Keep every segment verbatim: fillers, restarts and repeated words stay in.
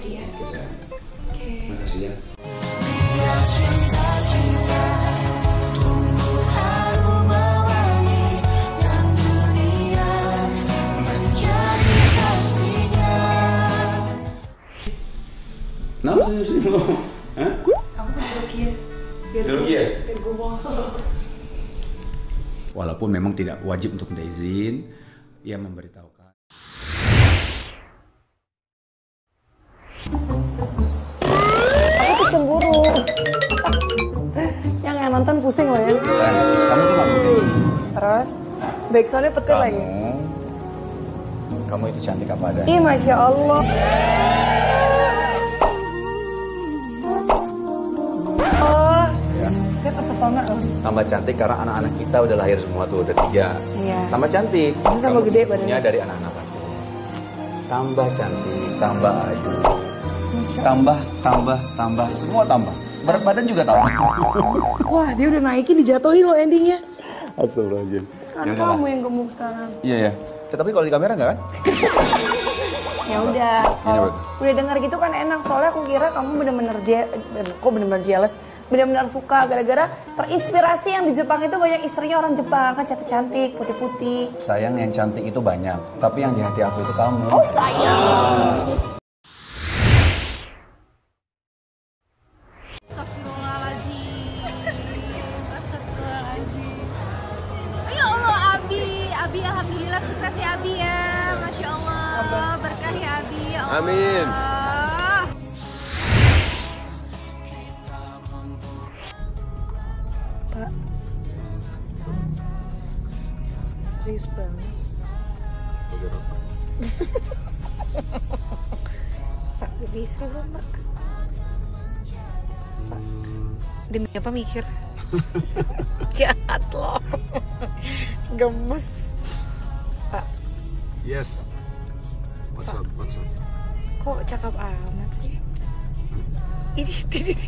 Iya. Oke. Okay. Makasih ya. Kenapa sih sih lo? Hah? Aku kan Rukia. Biar Rukia? Biar gue mau. Walaupun memang tidak wajib untuk minta izin, ia memberitahukan. Aku tuh cemburu. Yang nggak nonton pusing loh ya. Kamu tuh nggak mungkin. Terus, backsoundnya petir lagi. Kamu itu cantik apa adanya. Ih, Masya Allah. Oh, Ya. saya terpesona loh. Tambah cantik karena anak-anak kita udah lahir semua tuh, udah tiga. Iya. Tambah cantik. Ini tambah Kamu gede ibunya badannya. dari anak-anak aku. Tambah cantik, tambah ayu. Tambah, tambah, tambah, semua tambah. Berat badan juga tambah. Wah, dia udah naikin, dijatuhin loh endingnya. Astagfirullahaladzim. Kan kamu yang gemuk sekarang. Iya ya. Tapi kalau di kamera enggak kan? Ya udah, kalau Bro. udah dengar gitu kan enak. Soalnya aku kira kamu bener-bener je- kok bener-bener jealous, bener-bener suka gara-gara terinspirasi yang di Jepang itu banyak istrinya orang Jepang kan cantik-cantik, putih-putih. Sayang yang cantik itu banyak, tapi yang di hati aku itu kamu. Oh sayang. Ya Allah, Abi, Abi alhamdulillah sukses ya Abi ya, Masya Allah, berkah ya Abi, ya Allah. Amin. Pak, serius banget. Pak, lebih istri belum Pak? Pak, demi apa mikir? Jahat loh. Gemes. Pak, Yes. What's up? What's up? kok cakep amat sih? Ini, ini, ini.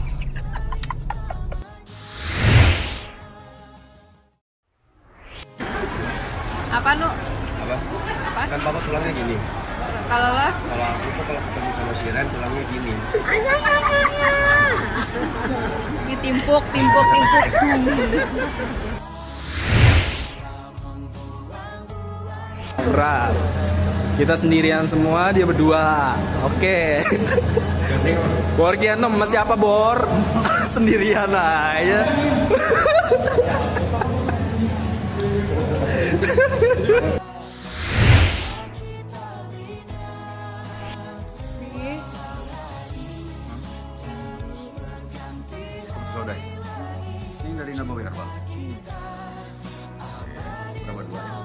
Apa Nu? Apa? Apa? Kan papa tulangnya gini. Kalau lo? Kalau aku tuh kalau ketemu sama si Ren tulangnya gini. Ini timpuk, timpuk, timpuk. Berat. Kita sendirian semua, dia berdua. Oke. Bor Gianom masih apa Bor? Sendirian aja. Sodai. Ini dari Nabawi Herbal. Berapa dua ya?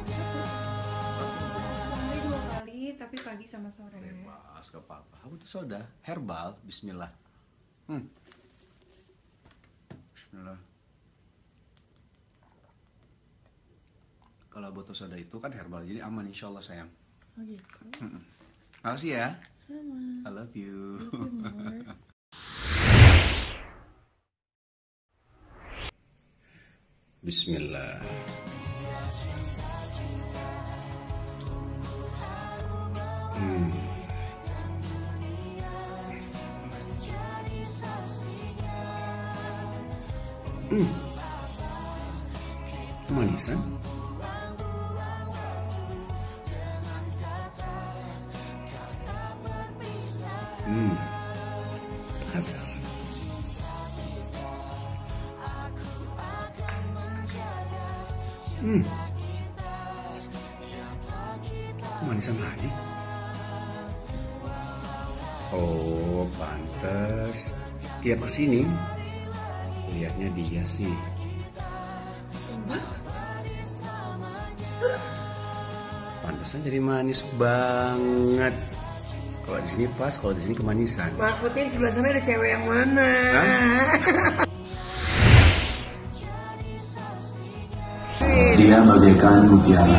Sehari dua kali, tapi pagi sama sore. Bebas, gak apa-apa. Aku tuh soda herbal. Bismillah. Hmm. Bismillah. Kalau botol soda itu kan herbal, jadi aman insya Allah sayang. Oh gitu. Mm-mm. Makasih ya. Sama. I love you. Bismillah. Hmm. Hmm. Manisan. Hmm. Khas. Hmm. Manisan lagi. Oh, pantes. Tiap kesini, lihatnya dia sih. Pantesan jadi manis banget. Kalau di sini pas, kalau di sini kemanisan. Maksudnya di sebelah sana ada cewek yang mana? Hah? Dia bagaikan mutiara.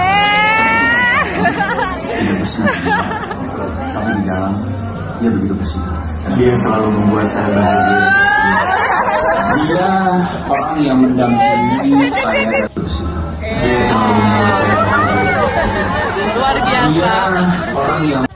Tidak bersinar. Tapi di dalam, dia begitu bersinar. Dia selalu membuat saya bahagia. Dia orang yang mendampingi saya bersinar. Dia selalu membuat saya bahagia. Luar biasa. Dia orang yang